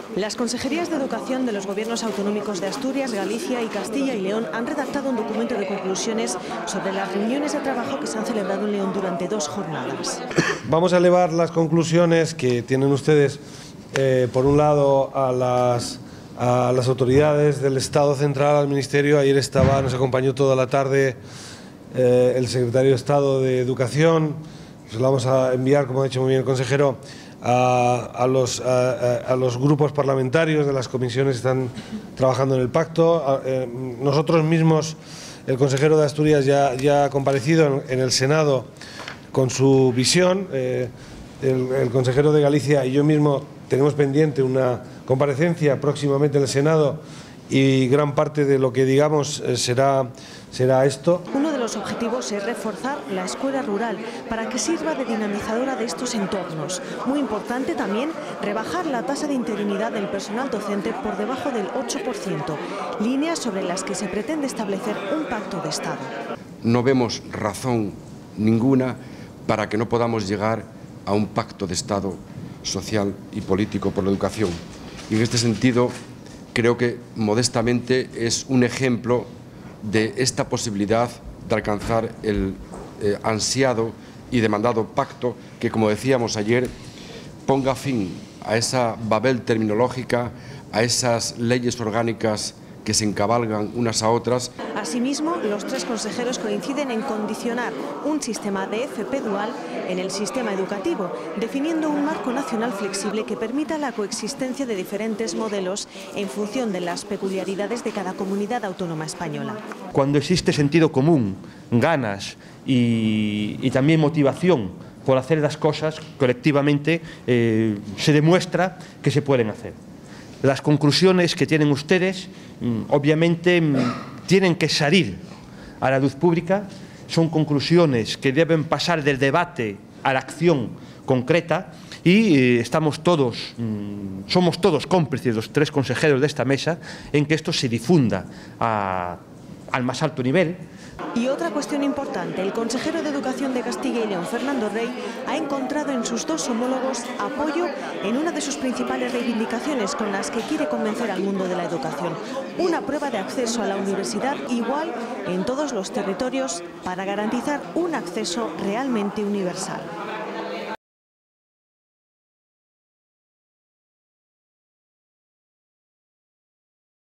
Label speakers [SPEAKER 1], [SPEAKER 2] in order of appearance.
[SPEAKER 1] Las consejerías de educación de los gobiernos autonómicos de Asturias, Galicia y Castilla y León han redactado un documento de conclusiones sobre las reuniones de trabajo que se han celebrado en León durante 2 jornadas.
[SPEAKER 2] Vamos a elevar las conclusiones que tienen ustedes, por un lado, a las autoridades del Estado central, al Ministerio. Ayer nos acompañó toda la tarde el secretario de Estado de Educación. Se lo vamos a enviar, como ha dicho muy bien el consejero, a los grupos parlamentarios de las comisiones que están trabajando en el pacto. Nosotros mismos, el consejero de Asturias ya ha comparecido en el Senado con su visión. El consejero de Galicia y yo mismo tenemos pendiente una comparecencia próximamente en el Senado y gran parte de lo que digamos será esto.
[SPEAKER 1] Uno de los objetivos es reforzar la escuela rural para que sirva de dinamizadora de estos entornos. Muy importante también rebajar la tasa de interinidad del personal docente por debajo del 8%, líneas sobre las que se pretende establecer un pacto de Estado.
[SPEAKER 3] No vemos razón ninguna para que no podamos llegar a un pacto de Estado social y político por la educación. Y en este sentido, creo que modestamente es un ejemplo de esta posibilidad de alcanzar el ansiado y demandado pacto que, como decíamos ayer, ponga fin a esa Babel terminológica, a esas leyes orgánicas que se encabalgan unas a otras.
[SPEAKER 1] Asimismo, los 3 consejeros coinciden en condicionar un sistema de FP dual en el sistema educativo, definiendo un marco nacional flexible que permita la coexistencia de diferentes modelos en función de las peculiaridades de cada comunidad autónoma española.
[SPEAKER 4] Cuando existe sentido común, ganas y también motivación por hacer las cosas colectivamente, se demuestra que se pueden hacer. Las conclusiones que tienen ustedes, obviamente, tienen que salir a la luz pública. Son conclusiones que deben pasar del debate a la acción concreta y somos todos cómplices, los 3 consejeros de esta mesa, en que esto se difunda al más alto nivel.
[SPEAKER 1] Y otra cuestión importante, el consejero de Educación de Castilla y León, Fernando Rey, ha encontrado en sus 2 homólogos apoyo en una de sus principales reivindicaciones con las que quiere convencer al mundo de la educación. Una prueba de acceso a la universidad igual en todos los territorios para garantizar un acceso realmente universal.